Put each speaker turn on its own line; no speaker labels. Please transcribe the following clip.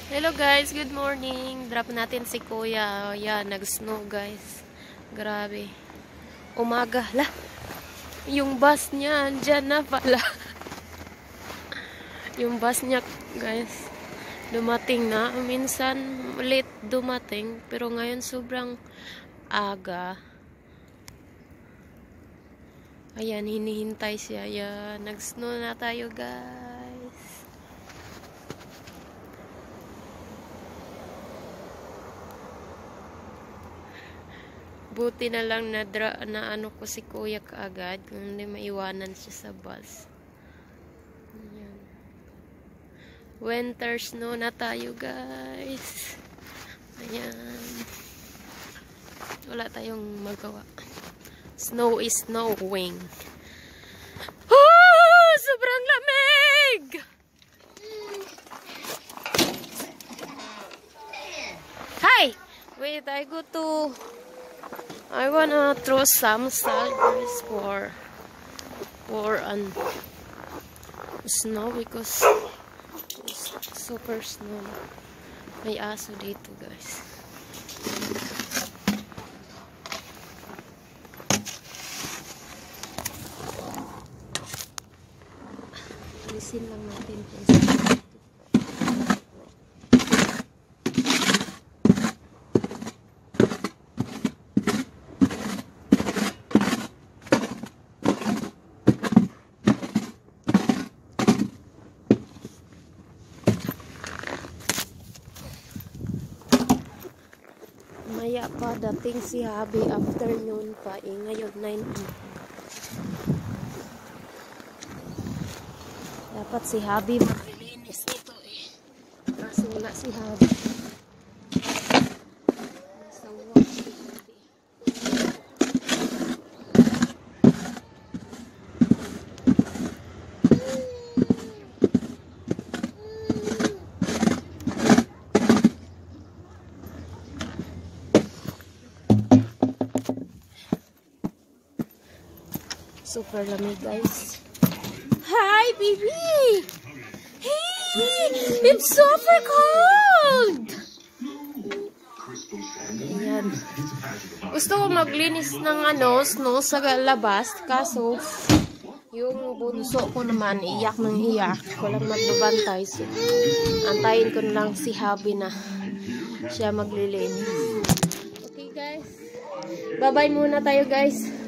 Hello guys, good morning. Drop natin si Kuya. Yan, nag-snow guys. Grabe. Umaga. Lah, yung bus niya, andyan na pala. Yung bus niya guys, dumating na. Minsan, late dumating. Pero ngayon, sobrang aga. Ayan, hinihintay siya. Ayan, nag-snow na tayo guys. Buti na lang na ano ko si Kuya kaagad, kung hindi maiwanan siya sa bus. Ayan. Winter snow na tayo guys. Ayan. Wala tayong magawa. Snow is snowing. Oh! Sobrang lamig! Hi! Wait, I wanna throw some salt for snow because it's super snow. May aso dito guys. Alisin lang natin guys. Maya pa dating si Habi, afternoon pa ngayon 9 dapat si Habi maglilinis nito kaso wala si Habi. Nasa work si Habi. Super lamig guys. Hi baby! Hey! It's super cold! Ayan. Gusto ko maglinis ng snow sa labas. Kaso, yung bunso ko naman, iyak ng iyak. Walang magbabantay. So, antayin ko lang si Habi na siya maglilinis. Okay guys. Bye-bye muna tayo guys.